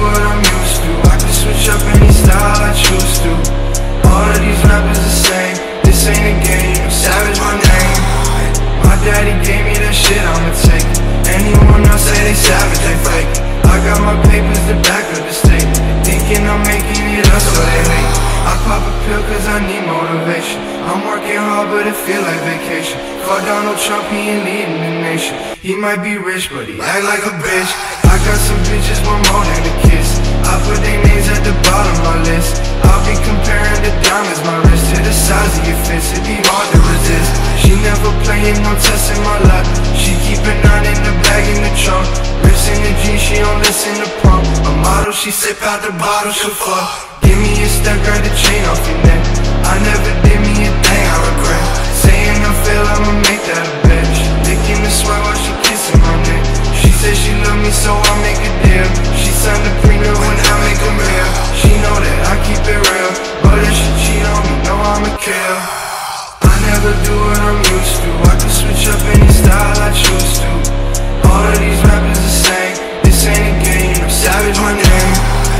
what I'm used to. I can switch up any style I choose to. All of these rappers the same. This ain't a game, I'm Savage my name. My daddy gave me that shit, I'ma take it. Anyone else say they savage, they fake it. I got my papers, the back of the state. Thinking I'm making it up, so they hate. I pop a pill cause I need motivation. I'm working hard but it feel like vacation. Fuck Donald Trump, he ain't leading the nation. He might be rich but he act like a bitch. I got some bitches want more than a kiss. I put their names at the bottom of my list. I'll be comparing the diamonds, my wrist, to the size of your fist. It'd be hard to resist. She never playing, no test in my life. She keep a 9 in the bag in the trunk. Rips in the jeans, she don't listen to pump. A model, she sip out the bottle, she'll fuck. Give me a step, grab the chain off your neck. I never did me a thing I regret. Saying I fail, I'ma make that a bitch. Licking the sweat while she kissing my neck. She said she love me, so I make a deal. She signed the prenup when I make a meal. She know that I keep it real, but if she cheat on me, know I'ma kill. I never do what I'm used to. I can switch up any style I choose to. All of these rappers the same. This ain't a game, I'm Savage my name.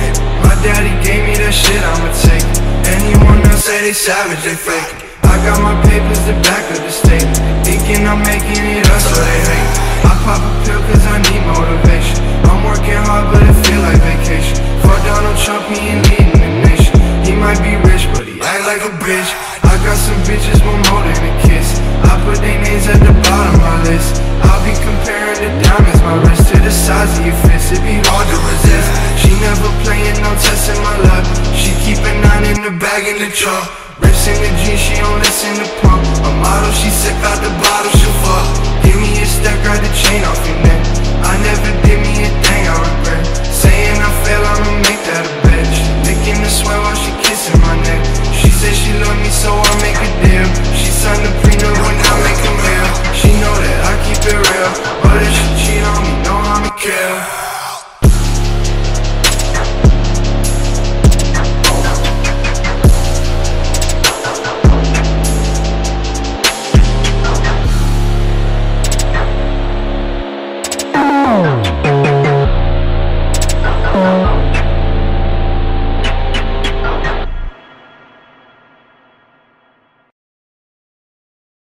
My daddy gave me that shit, I'ma take it. Anyone else say they savage, they fake it. I got my papers, the back of the state. Thinking I'm making it up, so they hate. I pop a pill cause I need motivation. I'm working hard but it feel like vacation. Fuck Donald Trump, he ain't leading the nation. He might be rich but he act like a bitch. I got some bitches want more than a kiss. I put their names at the bottom of my list. I'll be comparing the diamonds, my wrist, to the size of your fist. It'd be hard to resist. She never playing, no test in my life. She keep a 9 in the bag in the trunk. Rips in the jeans, she don't listen to pump. A model, she sip out the bottle, she'll fuck. Give me a step, grab the chain off your neck. I never did me a thing I regret. Saying I fail, I'ma make that a bitch. Licking the sweat while she kissing my neck. She said she love me, so I make a deal. She signed the prenup when I make a meal. She know that I keep it real, but if she cheat on me, know I'ma kill. Oh.